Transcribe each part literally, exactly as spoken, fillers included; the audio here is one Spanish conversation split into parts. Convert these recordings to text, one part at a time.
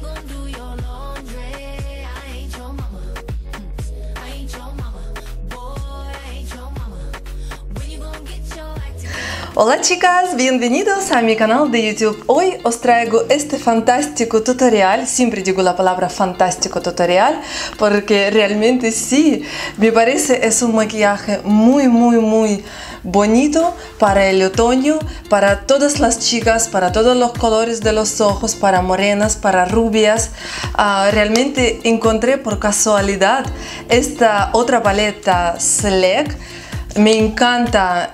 Hola chicas, bienvenidos a mi canal de YouTube. Hoy os traigo este fantástico tutorial. Siempre digo la palabra fantástico tutorial porque realmente sí, me parece es un maquillaje muy muy muy bonito para el otoño, para todas las chicas, para todos los colores de los ojos, para morenas, para rubias. Uh, realmente encontré por casualidad esta otra paleta Select. Me encanta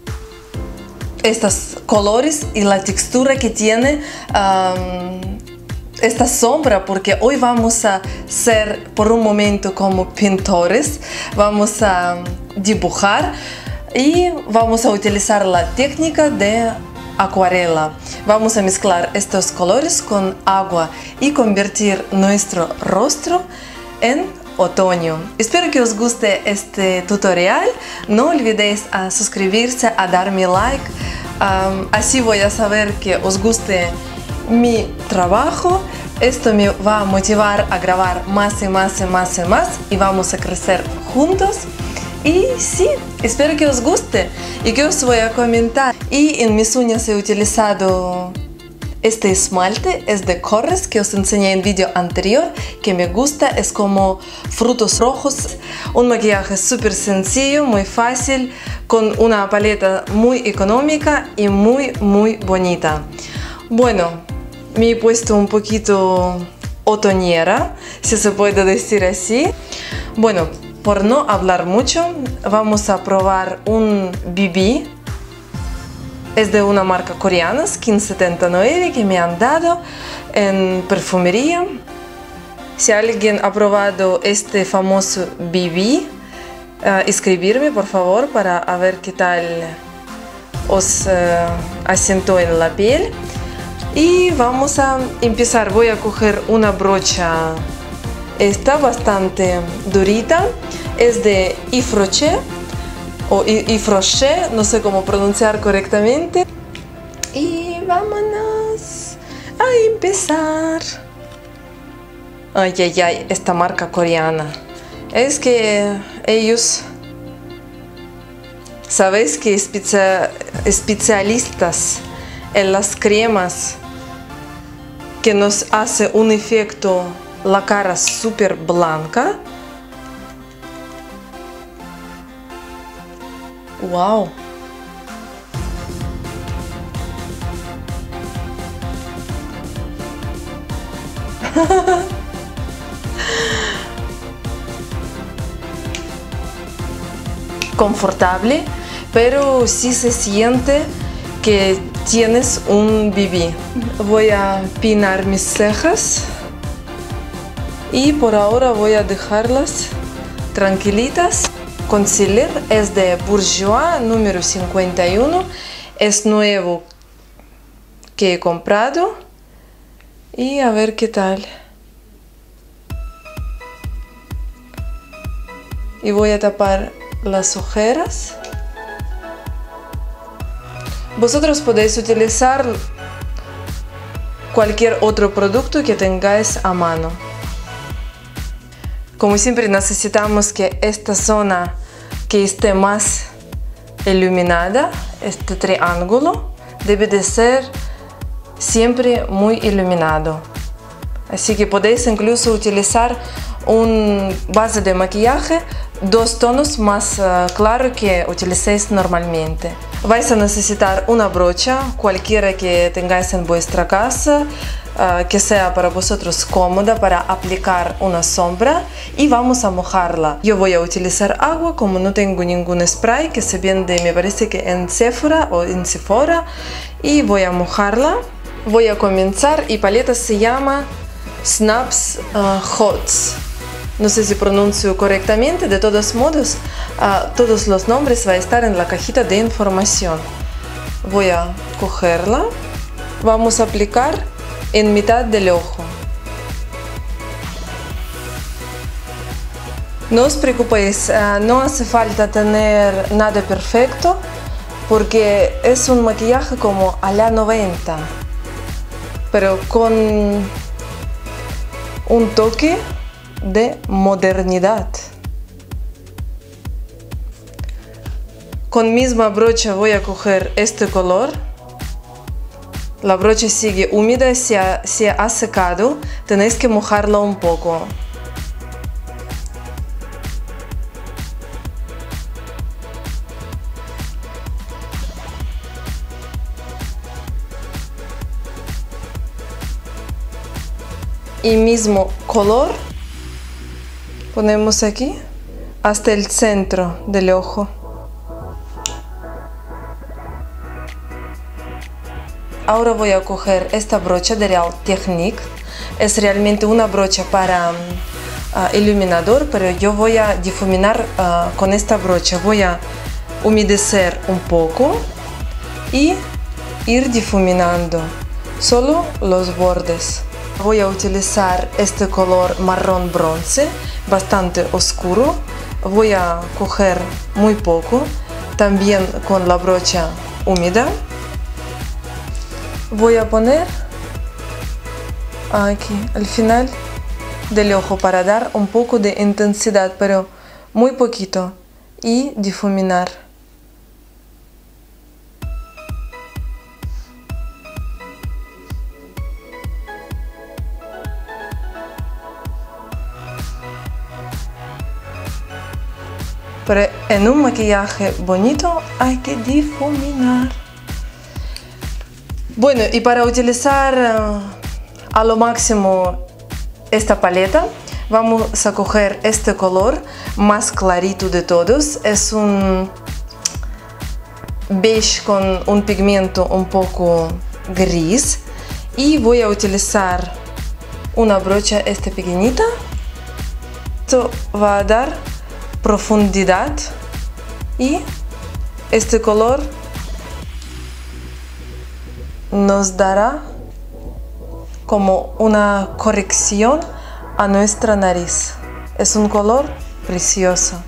estos colores y la textura que tiene um, esta sombra, porque hoy vamos a ser por un momento como pintores, vamos a dibujar y vamos a utilizar la técnica de acuarela. Vamos a mezclar estos colores con agua y convertir nuestro rostro en otoño. Espero que os guste este tutorial. No olvidéis a suscribirse, a darme like. Um, así voy a saber que os guste mi trabajo. Esto me va a motivar a grabar más y más y más y más y vamos a crecer juntos. Y sí, espero que os guste y que os voy a comentar. Y en mis uñas he utilizado este esmalte, es de Corres, que os enseñé en el vídeo anterior, que me gusta, es como frutos rojos. Un maquillaje súper sencillo, muy fácil, con una paleta muy económica y muy muy bonita. Bueno, me he puesto un poquito otoñera, si se puede decir así. Bueno, por no hablar mucho, vamos a probar un B B. Es de una marca coreana, Skin setenta y nueve, que me han dado en perfumería. Si alguien ha probado este famoso B B, uh, escribirme por favor para a ver qué tal os uh, asentó en la piel. Y vamos a empezar. Voy a coger una brocha, esta bastante durita, es de Yves Rocher o Yves Rocher, no sé cómo pronunciar correctamente. Y vámonos a empezar. Ay, ay, ay, esta marca coreana. Es que ellos, sabéis que especia, especialistas en las cremas que nos hace un efecto la cara súper blanca. Wow. Confortable, pero sí se siente que tienes un B B. Voy a peinar mis cejas y por ahora voy a dejarlas tranquilitas. Concealer es de Bourjois número cincuenta y uno, es nuevo que he comprado y a ver qué tal. Y voy a tapar las ojeras. Vosotros podéis utilizar cualquier otro producto que tengáis a mano. Como siempre necesitamos que esta zona que esté más iluminada, este triángulo, debe de ser siempre muy iluminado. Así que podéis incluso utilizar un base de maquillaje, dos tonos más uh, claro que utilicéis normalmente. Vais a necesitar una brocha, cualquiera que tengáis en vuestra casa, uh, que sea para vosotros cómoda para aplicar una sombra, y vamos a mojarla. Yo voy a utilizar agua, como no tengo ningún spray, que se vende, me parece que en Sephora o en Sephora, y voy a mojarla. Voy a comenzar, y paleta se llama Snaps uh, Hots. No sé si pronuncio correctamente, de todos modos, uh, todos los nombres van a estar en la cajita de información. Voy a cogerla, vamos a aplicar en mitad del ojo. No os preocupéis, uh, no hace falta tener nada perfecto, porque es un maquillaje como a la noventa, pero con un toque de modernidad. Con misma brocha voy a coger este color. La brocha sigue húmeda, si ha, si ha secado, tenéis que mojarla un poco. Y mismo color ponemos aquí hasta el centro del ojo. Ahora voy a coger esta brocha de Real Technique. Es realmente una brocha para uh, iluminador, pero yo voy a difuminar uh, con esta brocha. Voy a humedecer un poco y ir difuminando solo los bordes. Voy a utilizar este color marrón bronce, bastante oscuro. Voy a coger muy poco, también con la brocha húmeda. Voy a poner aquí al final del ojo para dar un poco de intensidad, pero muy poquito, y difuminar. Pero en un maquillaje bonito hay que difuminar. Bueno, y para utilizar uh, a lo máximo esta paleta, vamos a coger este color más clarito de todos. Es un beige con un pigmento un poco gris. Y voy a utilizar una brocha esta pequeñita. Esto va a dar profundidad y este color nos dará como una corrección a nuestra nariz. Es un color precioso.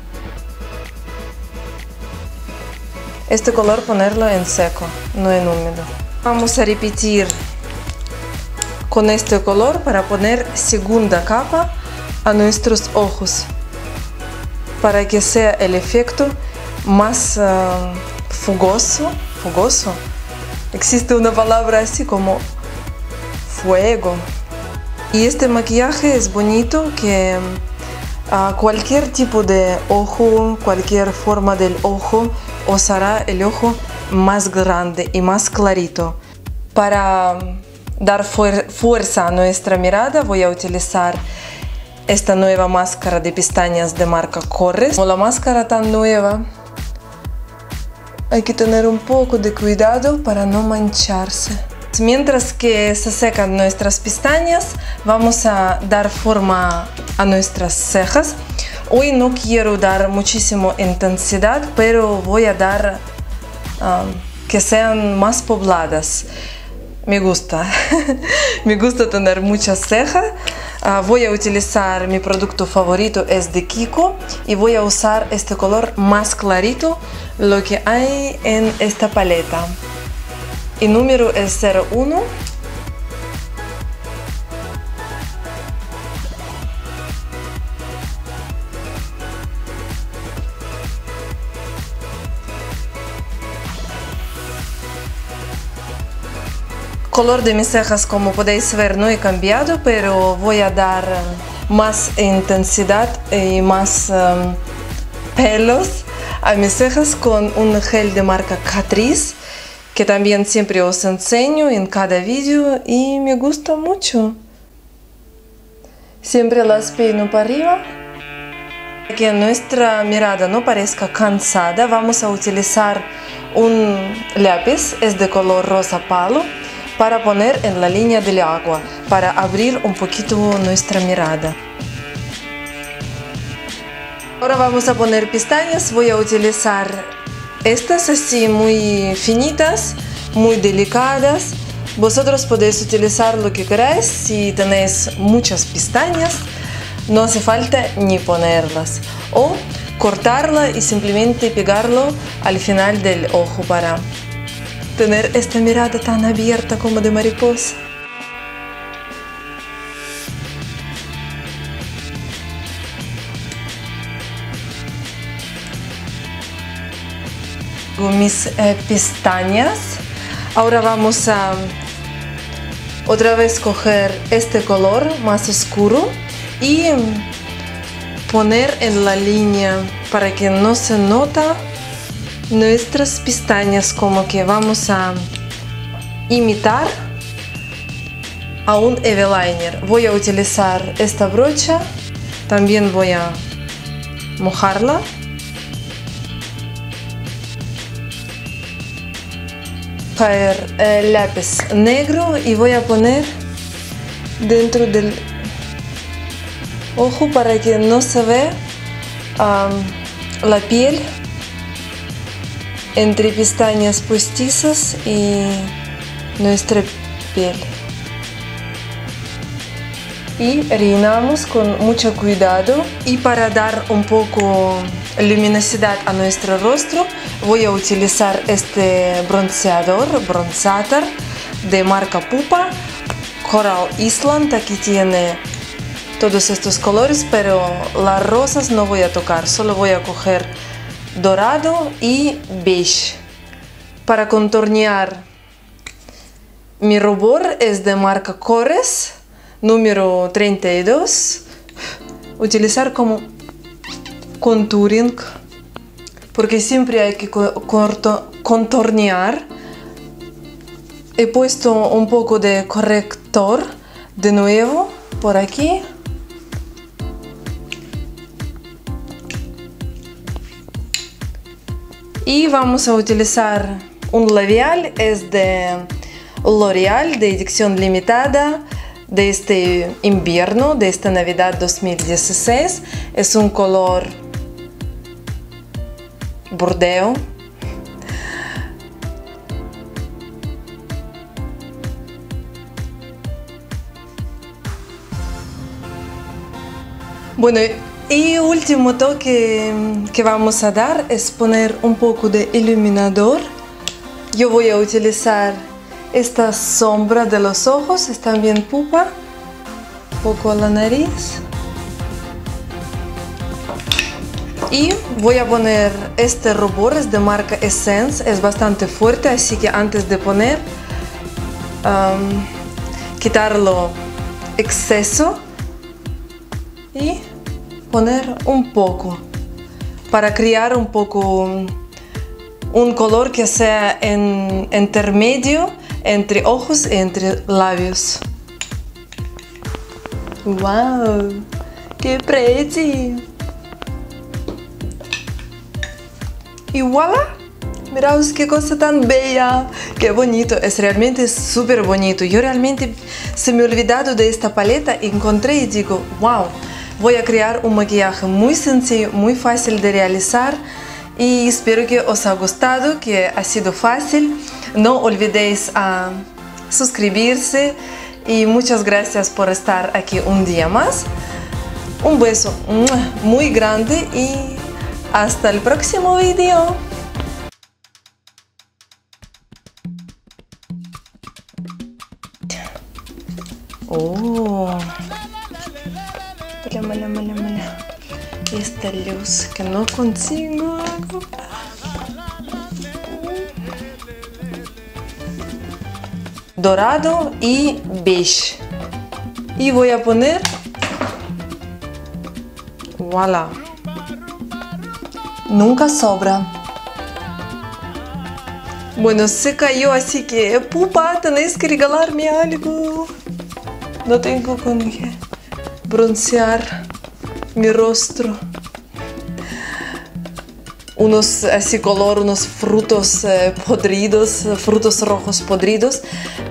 Este color ponerlo en seco, no en húmedo. Vamos a repetir con este color para poner segunda capa a nuestros ojos, para que sea el efecto más uh, fugoso, fugoso. Existe una palabra así como fuego. Y este maquillaje es bonito, que a uh, cualquier tipo de ojo, cualquier forma del ojo, os hará el ojo más grande y más clarito. Para dar fuer fuerza a nuestra mirada voy a utilizar esta nueva máscara de pestañas de marca Corres. Como la máscara tan nueva, hay que tener un poco de cuidado para no mancharse. Mientras que se secan nuestras pestañas, vamos a dar forma a nuestras cejas. Hoy no quiero dar muchísima intensidad, pero voy a dar um, que sean más pobladas. Me gusta, me gusta tener muchas cejas. Uh, voy a utilizar mi producto favorito, es de Kiko, y voy a usar este color más clarito, lo que hay en esta paleta. El número es cero uno. Color de mis cejas, como podéis ver, no he cambiado, pero voy a dar más intensidad y más um, pelos a mis cejas con un gel de marca Catrice, que también siempre os enseño en cada vídeo y me gusta mucho. Siempre las peino para arriba. Para que nuestra mirada no parezca cansada, vamos a utilizar un lápiz, es de color rosa palo, para poner en la línea del agua, para abrir un poquito nuestra mirada. Ahora vamos a poner pestañas. Voy a utilizar estas así muy finitas, muy delicadas. Vosotros podéis utilizar lo que queráis. Si tenéis muchas pestañas, no hace falta ni ponerlas. O cortarla y simplemente pegarlo al final del ojo para tener esta mirada tan abierta como de mariposa. mis eh, pestañas. Ahora vamos a otra vez coger este color más oscuro y poner en la línea para que no se nota nuestras pestañas, como que vamos a imitar a un eyeliner. Voy a utilizar esta brocha, también voy a mojarla. Caer el lápiz negro y voy a poner dentro del ojo para que no se vea um, la piel entre pestañas postizas y nuestra piel. Y rellenamos con mucho cuidado. Y para dar un poco luminosidad a nuestro rostro, voy a utilizar este bronceador, bronzator de marca Pupa, Coral Island. Aquí tiene todos estos colores, pero las rosas no voy a tocar, solo voy a coger dorado y beige. Para contornear, mi rubor es de marca Corres, número treinta y dos. Utilizar como contouring, porque siempre hay que corto, contornear. He puesto un poco de corrector de nuevo por aquí. Y vamos a utilizar un labial, es de L'Oreal, de edición limitada, de este invierno, de esta Navidad dos mil dieciséis. Es un color bordeo. Bueno, y último toque que vamos a dar es poner un poco de iluminador. Yo voy a utilizar esta sombra de los ojos, es también Pupa, un poco a la nariz. Y voy a poner este rubor, es de marca Essence, es bastante fuerte, así que antes de poner, um, quitarlo exceso y poner un poco para crear un poco un color que sea en intermedio entre ojos y entre labios. ¡Wow! ¡Qué pretty! Y voilà, miraos qué cosa tan bella, qué bonito, es realmente súper bonito. Yo realmente se me he olvidado de esta paleta, encontré y digo, wow, voy a crear un maquillaje muy sencillo, muy fácil de realizar y espero que os haya gustado, que ha sido fácil. No olvidéis a suscribirse y muchas gracias por estar aquí un día más. Un beso muy grande y hasta el próximo video. Oh, mala, mala, mala, mala. Esta luz que no consigo. Dorado y beige. Y voy a poner. Voilà. Nunca sobra. Bueno, se cayó, así que Pupa, tenéis que regalarme algo. No tengo con qué broncear mi rostro. Unos así color, unos frutos eh, podridos, frutos rojos podridos.